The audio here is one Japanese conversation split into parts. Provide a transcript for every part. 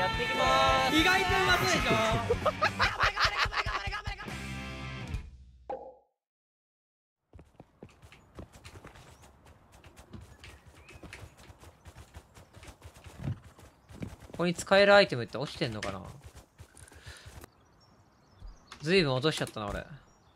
やっていきまーす。 意外とうまそうでしょ。ここに使えるアイテムって落ちてんのかな。ずいぶん落としちゃったな俺。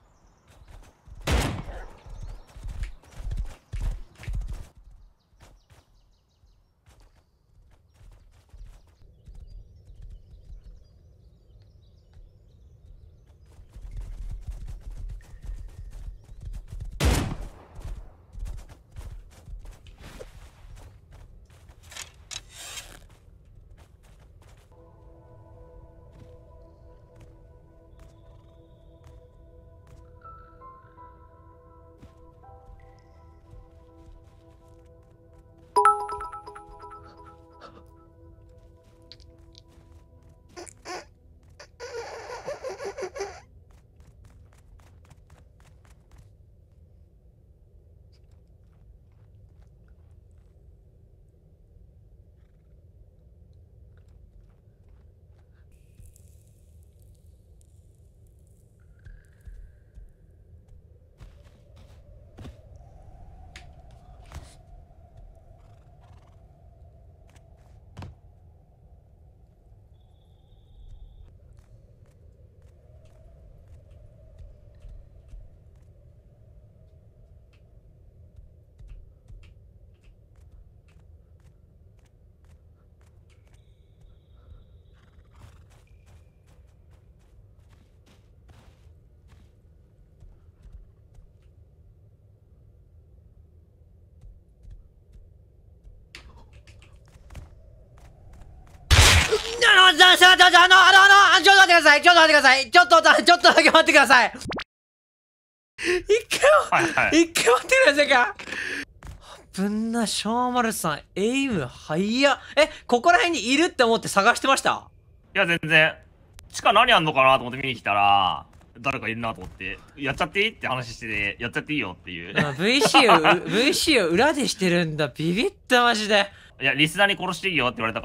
ちょっと待ってください。ちょっと待ってください。ちょっとだけ待ってください。一回待ってくださいか。ぶんな、しょうまるさん、エイム、早っ。ここら辺にいるって思って探してました？ いや、全然。地下何あんのかなと思って見に来たら、誰かいるなと思って、やっちゃっていいって話してて、やっちゃっていいよっていう。 VC を裏でしてるんだ。ビビったマジで。 いや、リスナーに殺していいよって言われたから、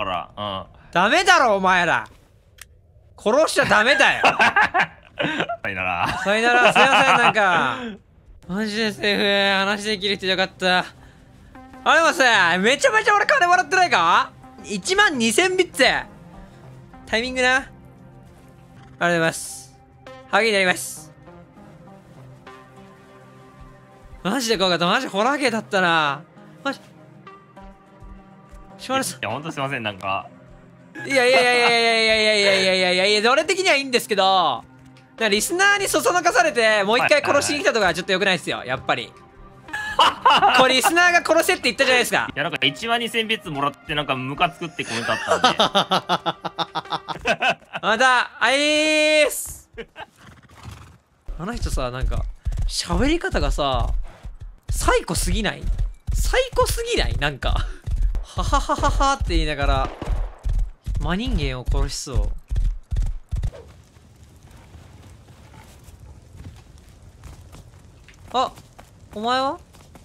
ダメだろ、お前ら。殺しちゃダメだよ。 さよなら。 さよなら、すいません、なんか。マジでセーフ、話できる人よかった。あ、でもさ、めちゃめちゃ俺金もらってないか？ 12000 ビッツ。タイミングな。ありがとうございます。励みになります。マジで怖かった。マジホラー系だったな。マジ。しまるさん。 いや、ほんとすいません、なんか。 いや、俺的にはいいんですけど、リスナーにそそのかされて、もう一回殺しに来たとかちょっと良くないですよ、やっぱり。これリスナーが殺せって言ったじゃないですか。 いや、なんか1万2000ビッツもらってなんかムカつくってコメントあったんで。 また、ーす。あの人さ、なんか、喋り方がさ、サイコすぎない？サイコすぎない？なんか、はははははって言いながら、真人間を殺しそう。あ、お前は？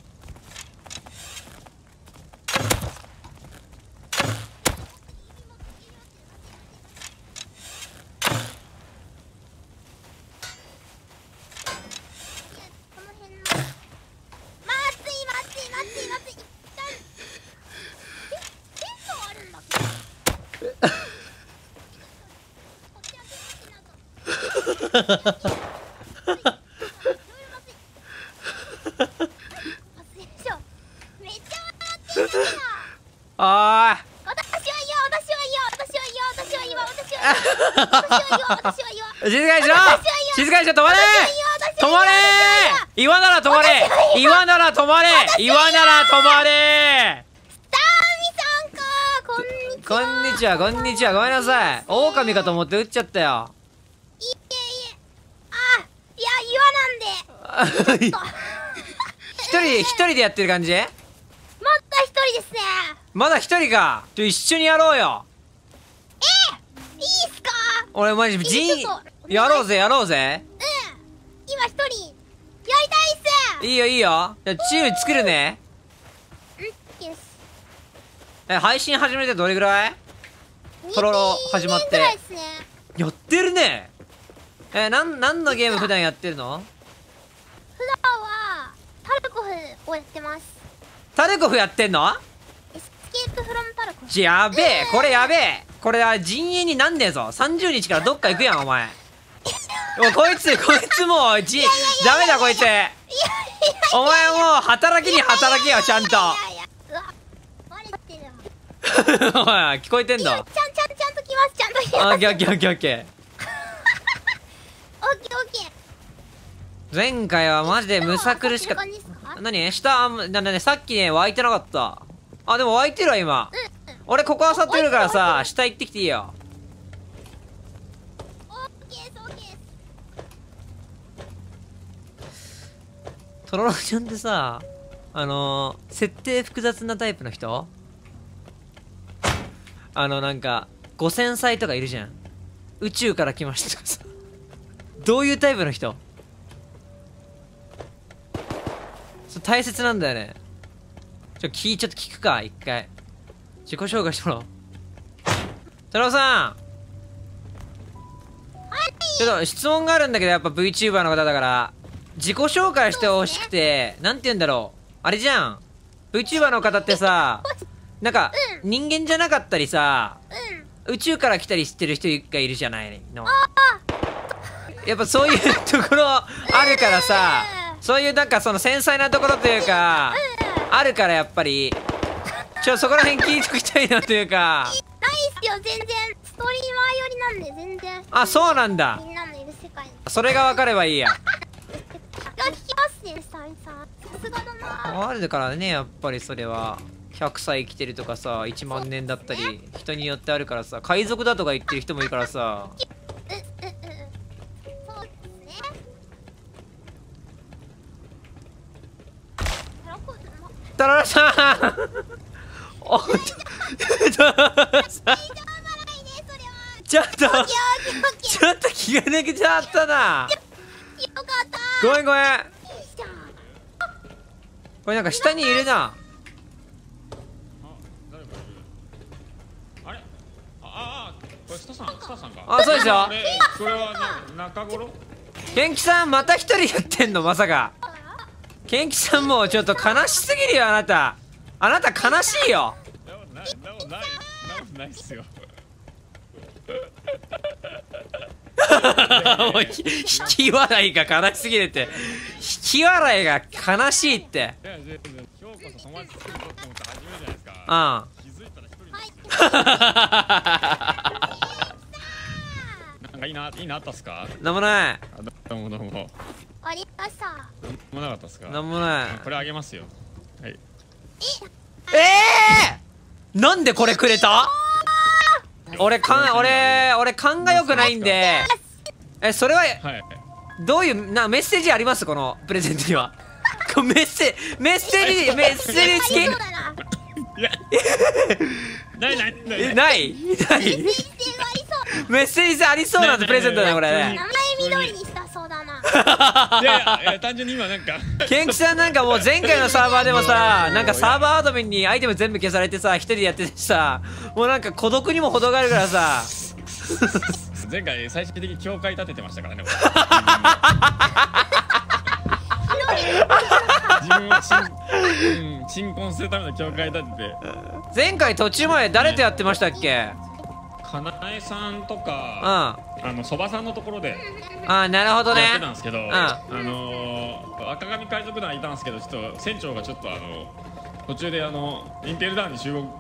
静かにしろ！静かにしろ！止まれ！止まれ！岩なら止まれ！岩なら止まれ！岩なら止まれ！こんにちは、こんにちは、ごめんなさい。狼かと思って撃っちゃったよ。 いや、岩なんで。 一人でやってる感じ？ まだ一人ですね。 まだ一人か。一緒にやろうよ。 いいっすか？ 俺マジやろうぜ。 今一人、やりたいっす。 いいよ。じゃあチーム作るね。 よし。 配信始めてどれぐらい？ とろろ始まっ 2年ぐらいて。 ですね。 やってるね。なんのゲーム普段やってるの？ 普段はタルコフをやってます。 タルコフやってんの？ エスケープフロムタルコフ。 やべえ、これやべえ。これは陣営になんねえぞ。30日からどっか行くやん、お前。もうこいつもうダメだこいつ。お前もう働きに働けよ、ちゃんと。 いやうわバレてるわ。 おい、聞こえてんだ。 ちゃんと来ます。ちゃんと来ます。 オッケーオッケーオッケーオッケー。 オッケーオッケー。 前回はマジでむさ苦しかっあこんな感じですか？ た。何下、さっきね、湧いてなかった。あ、でも湧いてるわ、今。俺、ここあさってるからさ、下行ってきていいよ。 オッケーですオッケーです。 とろろちゃんってさ、設定複雑なタイプの人？なんか、5000歳とかいるじゃん。宇宙から来ましたとかさ。どういうタイプの人？大切なんだよね。ちょっと聞くか、一回。自己紹介してもらおう。太郎さん、ちょっと質問があるんだけど、やっぱ VTuber の方だから、自己紹介してほしくて、なんて言うんだろう。あれじゃん。VTuber の方ってさ、なんか、人間じゃなかったりさ、宇宙から来たりしてる人がいるじゃないの。やっぱそういうところあるからさ、そういうなんかその繊細なところというか、あるからやっぱり、そこら辺聞いときたいなというか。 ないっすよ、全然。ストリーマー寄りなんで、全然。 あ、そうなんだ。 みんなのいる世界に。 それが分かればいいや。 聞きますね、久々。さすがだな。 あるからね、やっぱりそれは。100歳生きてるとかさ、1万年だったり、人によってあるからさ、海賊だとか言ってる人もいるからさ。 そうですね。 タララさんおっとちょっと気が抜けちゃったな。ごめんごめん。これなんか下にいるな。 これスタさんか。 あ、そうでしょ。 これは中頃。 ケンキさんまた一人やってんの、まさか。ケンキさんもうちょっと悲しすぎるよ、あなた悲しいよ。 ないっすよ。 もう引き笑いが悲しすぎるって。引き笑いが悲しいって。 今日こそ友達作るぞって思って始めるじゃないですか。 うん。 気づいたら一人。なんかいいなあったっすか？ なんもない。 どうも。 ありました。 なんもなかったっすか？ なんもない。 これあげますよ。はい。 なんでこれくれた？俺勘が良くないんで。それはどういうメッセージあります？このプレゼントには。メッセージ付き？ いやないメッセージ性ありそうなプレゼントだね、これね。 名前緑にしたそうだな。 いや単純に今なんかケンキさんなんかもう前回のサーバーでもさ、なんかサーバーアドミンにアイテム全部消されてさ、一人でやっててさ、もうなんか孤独にも程があるからさ。 前回最終的に教会立ててましたからね。自分を鎮魂するための教会立てて。 前回途中まで誰とやってましたっけ？ かなえさんとか、そばさんのところでなるほどね。 やってたんですけど、赤髪海賊団いたんですけど、ちょっと船長がちょっと途中でインペルダウンに集合。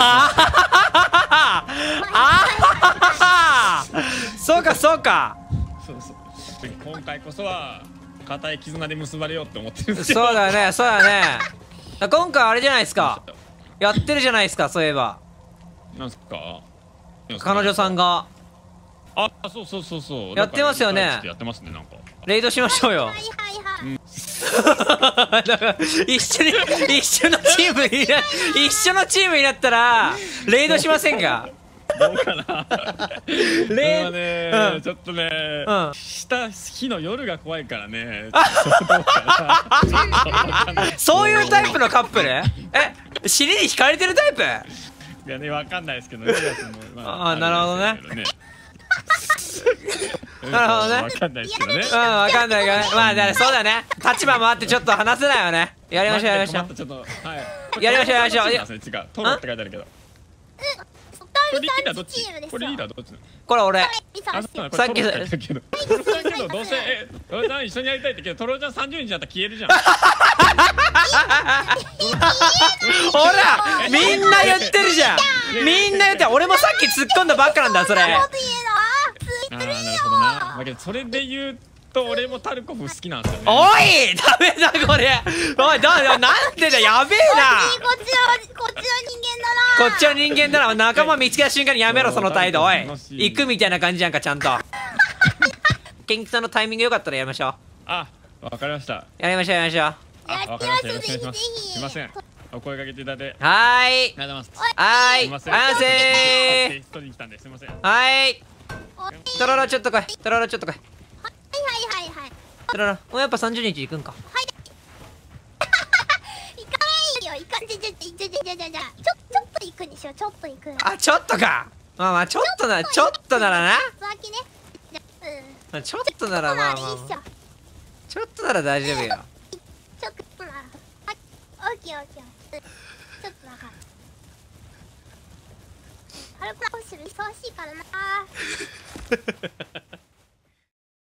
そうかそうか。 そう今回こそは固い絆で結ばれようって思ってるんですけど。 そうだね。今回あれじゃないですか。やってるじゃないですか、そういえば。 なんすか？ 彼女さんが。 そう。 やってますよね。 やってますね、なんか。 レイドしましょうよ。だから一緒のチームになったらレイドしませんか？ どうかな。ちょっとね、日の夜が怖いからね。 そういうタイプのカップル？尻に惹かれてるタイプ？ いやね、わかんないですけどね。 あーなるほどね。なるほどね。 わかんないですけどね。 うん、わかんないからね。まあ、だからそうだね。立場もあってちょっと話せないよね。やりましょう、やりましょう。 ちょっと、はい。 やりましょう、やりましょう。 違う、トロって書いてあるけど。これリーダーどっち？これリーダーどっち？ これ俺。 あ、そうなの。 さっきトロって書いてあるけど。トロちゃんけどどうせトロちゃん一緒にやりたいってけど、トロちゃん30日だったら消えるじゃん。 ほら、みんな言ってるじゃん。みんな言ってる。俺もさっき突っ込んだばっかなんだ、それ。 ああ、なるほどな。だけどそれで言うと俺もタルコフ好きなんですよね。 おい、ダメだこれ。おい、なんでだ、やべえな。 こっちの人間だな。 こっちの人間だな。仲間見つけた瞬間にやめろ、その態度。おい、 楽しい行くみたいな感じやんか、ちゃんと。ケンキさんのタイミングよかったらやりましょう。 あ、わかりました。 やりましょう、やりましょう。 あ、わかりました。よろしくお願いします。すいません。お声掛けていただいて。 はーい。 ありがとうございます。 はーい。 すいません。 あやせー。 テストに来たんですいません。 はーい。トロロちょっと来い。トロロちょっと来い。 はいはい。 トロロ、もうやっぱ30日行くんか。 行かないよ。行かんじゃちょっと行くにしよう。ちょっと行く。 あ、ちょっとか。まあまあ、ちょっとならな。 つわきね。 まあちょっとならまあまあまあ。ちょっとなら大丈夫よ。 ちょっとなら。オッケー。ちょっとなら。ハルコラホシル忙しいからな。